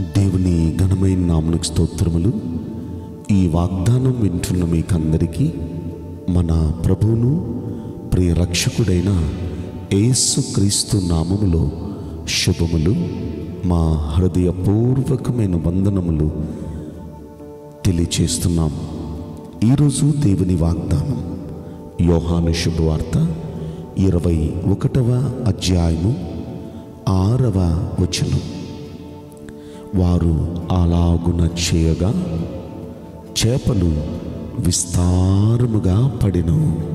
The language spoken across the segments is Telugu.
దేవుని ఘనమైన నామమునకు స్తోత్రములు. ఈ వాగ్దానం వింటున్న మీకందరికీ మన ప్రభువును ప్రియ రక్షకుడైన యేసుక్రీస్తు నామములో శుభములు, మా హృదయపూర్వకమైన వందనములు తెలియచేస్తున్నాం. ఈరోజు దేవుని వాగ్దానం యోహాను శుభవార్త 21వ అధ్యాయము 6వ వచనం. వారు అలాగున చేయగా చేపలు విస్తారముగా పడెను.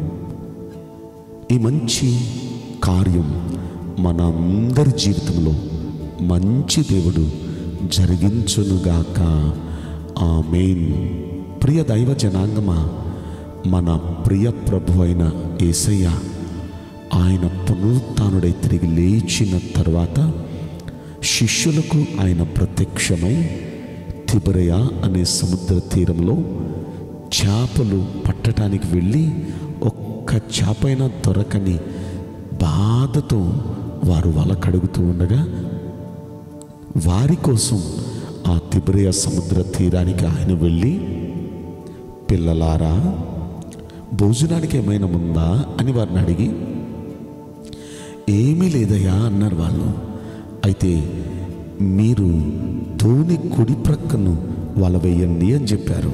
ఈ మంచి కార్యం మనందరి జీవితంలో మంచి దేవుడు జరిగించునుగాక. ఆమేన్. ప్రియ దైవ జనాంగమా, మన ప్రియ ప్రభు అయిన యేసయ్య ఆయన పునరుత్థానుడై తిరిగి లేచిన తర్వాత శిష్యులకు ఆయన ప్రత్యక్షమై తిబెరయ అనే సముద్ర తీరంలో చేపలు పట్టడానికి వెళ్ళి ఒక్క చేపైనా దొరకని బాధతో వారు వల కడుగుతూ ఉండగా వారి కోసం ఆ తిబెరయ సముద్ర తీరానికి ఆయన వెళ్ళి, పిల్లలారా, భోజనానికి ఏమైనా ఉందా అని వారిని అడిగి, ఏమీ లేదయ్యా అన్నారు వాళ్ళు. అయితే మీరు ధోని కుడి ప్రక్కను వల వేయండి అని చెప్పారు.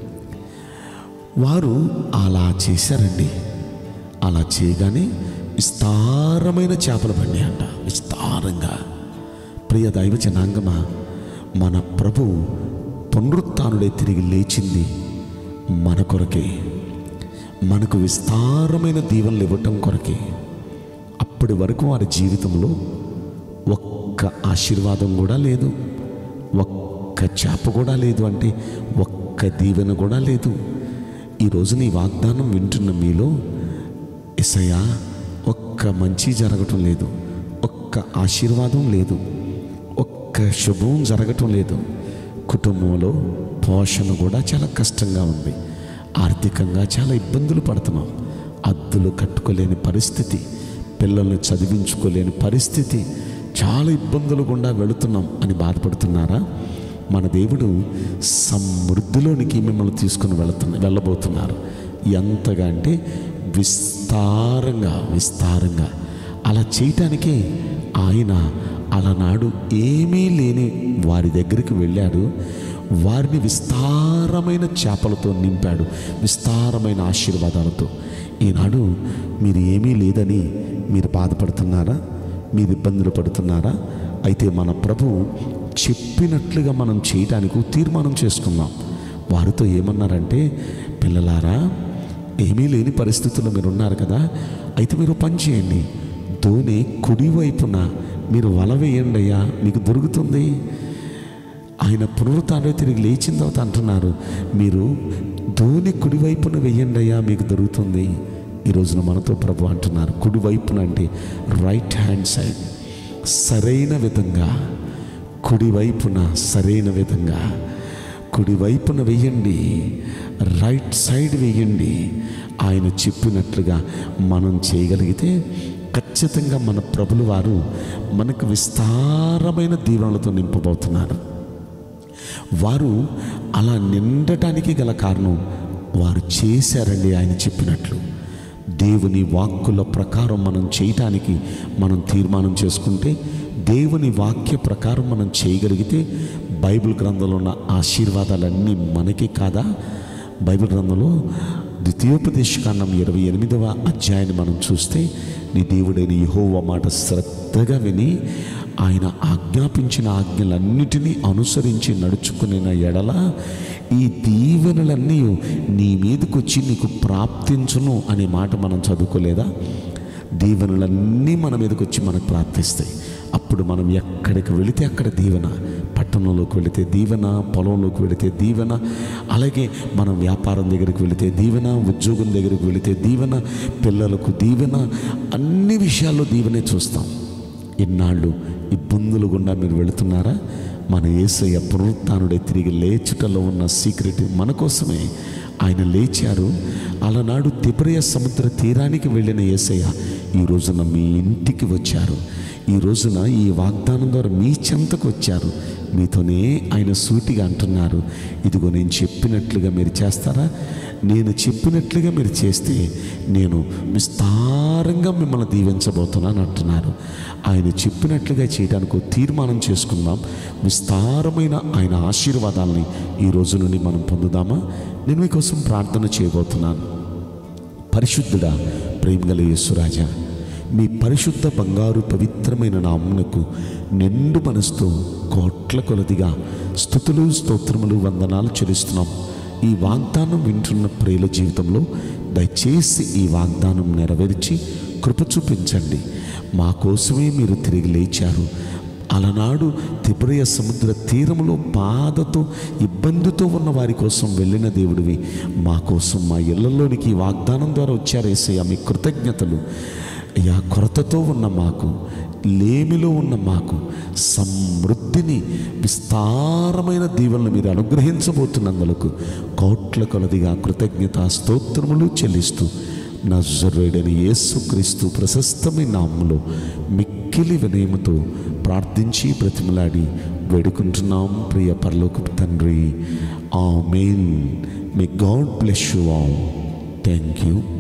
వారు అలా చేశారండి. అలా చేయగానే విస్తారమైన చేపలు పడినాయంట, విస్తారంగా. ప్రియ దైవ జనాంగమా, మన ప్రభు పునరుత్థానుడై తిరిగి లేచింది మన కొరకే, మనకు విస్తారమైన దీవెనలు ఇవ్వటం కొరకే. అప్పటి వరకు వారి జీవితంలో ఒక్క ఆశీర్వాదం కూడా లేదు, ఒక్క చేప కూడా లేదు, అంటే ఒక్క దీవెన కూడా లేదు. ఈరోజు నీ వాగ్దానం వింటున్న మీలో, యేసయ్యా ఒక్క మంచి జరగటం లేదు, ఒక్క ఆశీర్వాదం లేదు, ఒక్క శుభం జరగటం లేదు, కుటుంబంలో పోషణ కూడా చాలా కష్టంగా ఉంది, ఆర్థికంగా చాలా ఇబ్బందులు పడుతున్నాం, అద్దులు కట్టుకోలేని పరిస్థితి, పిల్లల్ని చదివించుకోలేని పరిస్థితి, చాలా ఇబ్బందులు గుండా వెళుతున్నాం అని బాధపడుతున్నారా? మన దేవుడు సమృద్ధిలోనికి మిమ్మల్ని తీసుకుని వెళ్ళబోతున్నారు. ఎంతగా అంటే విస్తారంగా. అలా చేయటానికే ఆయన అలనాడు ఏమీ లేని వారి దగ్గరికి వెళ్ళాడు. వారిని విస్తారమైన చేపలతో నింపాడు, విస్తారమైన ఆశీర్వాదాలతో. ఈనాడు మీరు ఏమీ లేదని మీరు బాధపడుతున్నారా? మీరు ఇబ్బందులు పడుతున్నారా? అయితే మన ప్రభు చెప్పినట్లుగా మనం చేయటానికి తీర్మానం చేసుకుందాం. వారితో ఏమన్నారంటే, పిల్లలారా, ఏమీ లేని పరిస్థితుల్లో మీరు ఉన్నారు కదా, అయితే మీరు పని చేయండి, ధోని కుడివైపున మీరు వల వేయండి అయ్యా, మీకు దొరుకుతుంది. ఆయన పునరుత్థానుడై తిరిగి లేచిన తర్వాత అంటున్నారు, మీరు ధోని కుడివైపున వేయండి అయ్యా, మీకు దొరుకుతుంది. ఈ రోజున మనతో ప్రభు అంటున్నారు, కుడివైపున అంటే రైట్ హ్యాండ్ సైడ్, సరైన విధంగా, కుడివైపున సరైన విధంగా, కుడివైపున వేయండి, రైట్ సైడ్ వేయండి. ఆయన చెప్పినట్లుగా మనం చేయగలిగితే ఖచ్చితంగా మన ప్రభులు వారు మనకు విస్తారమైన దీవెనలతో నింపబోతున్నారు. వారు అలా నిండటానికి గల కారణం వారు చేశారండి ఆయన చెప్పినట్లు. దేవుని వాక్కుల ప్రకారం మనం చేయటానికి మనం తీర్మానం చేసుకుంటే, దేవుని వాక్య ప్రకారం మనం చేయగలిగితే, బైబిల్ గ్రంథంలో ఉన్న ఆశీర్వాదాలన్నీ మనకి కాదా? బైబిల్ గ్రంథంలో ద్వితీయోపదేశకాండం 28వ అధ్యాయాన్ని మనం చూస్తే, నీ దేవుడైన యెహోవా మాట శ్రద్ధగా విని ఆయన ఆజ్ఞాపించిన ఆజ్ఞలన్నిటినీ అనుసరించి నడుచుకునే ఎడల ఈ దీవెనలన్నీ నీ మీదకి వచ్చి నీకు ప్రాప్తించును అనే మాట మనం చదువుకోలేదా? దీవెనలన్నీ మన మీదకి వచ్చి మనకు ప్రాప్తిస్తాయి. అప్పుడు మనం ఎక్కడికి వెళితే అక్కడ దీవెన, పట్టణంలోకి వెళితే దీవెన, పొలంలోకి వెళితే దీవెన, అలాగే మనం వ్యాపారం దగ్గరికి వెళితే దీవెన, ఉద్యోగం దగ్గరికి వెళితే దీవెన, పిల్లలకు దీవెన, అన్ని విషయాల్లో దీవెనే చూస్తాం. ఇన్నాళ్ళు ఇబ్బందులు గుండా మీరు వెళుతున్నారా? మన యేసయ్య పునరుత్థానుడై తిరిగి లేచుటలో ఉన్న సీక్రెట్ మన కోసమే. ఆయన లేచారు. అలనాడు తిబెరయ సముద్ర తీరానికి వెళ్ళిన యేసయ్య ఈ రోజున మీ ఇంటికి వచ్చారు. ఈ రోజున ఈ వాగ్దానం ద్వారా మీ చెంతకు వచ్చారు. మీతోనే ఆయన సూటిగా అంటున్నారు, ఇదిగో నేను చెప్పినట్లుగా మీరు చేస్తారా? నేను చెప్పినట్లుగా మీరు చేస్తే నేను విస్తారంగా మిమ్మల్ని దీవించబోతున్నాను అంటున్నారు. ఆయన చెప్పినట్లుగా చేయడానికి తీర్మానం చేసుకుందాం. విస్తారమైన ఆయన ఆశీర్వాదాలని ఈ రోజు నుండి మనం పొందుదామా? నేను మీకోసం ప్రార్థన చేయబోతున్నాను. పరిశుద్ధుడా, ప్రేమగల యేసురాజా, మీ పరిశుద్ధ బంగారు పవిత్రమైన నామమునకు నిండు మనసుతో కోట్ల కొలదిగా స్తుతులు, స్తోత్రములు, వందనాలు చెల్లిస్తున్నాం. ఈ వాగ్దానం వింటున్న ప్రియుల జీవితంలో దయచేసి ఈ వాగ్దానం నెరవేర్చి కృప చూపించండి. మా కోసమే మీరు తిరిగి లేచారు. అలనాడు తిబెరియ సముద్ర తీరములో బాధతో, ఇబ్బందితో ఉన్న వారి కోసం వెళ్ళిన దేవుడివి మా కోసం మా ఇళ్లలోనికి ఈ వాగ్దానం ద్వారా వచ్చారు యేసయ్యా. మీ కృతజ్ఞతలు అయ్యా. కొరతతో ఉన్న మాకు, లేమిలో ఉన్న మాకు సమృద్ధిని, విస్తారమైన దీవెనలు మీరు అనుగ్రహించబోతున్నందులకు కోట్ల కొలదిగా కృతజ్ఞత స్తోత్రములు చెల్లిస్తూ నజరేయుడైన యేసుక్రీస్తు ప్రశస్తమైన నామములో మిక్కిలి వినయముతో ప్రార్థించి బ్రతిమలాడి వేడుకుంటున్నాం ప్రియ పరలోకపు తండ్రి. ఆమేన్. May God bless you all. Thank you.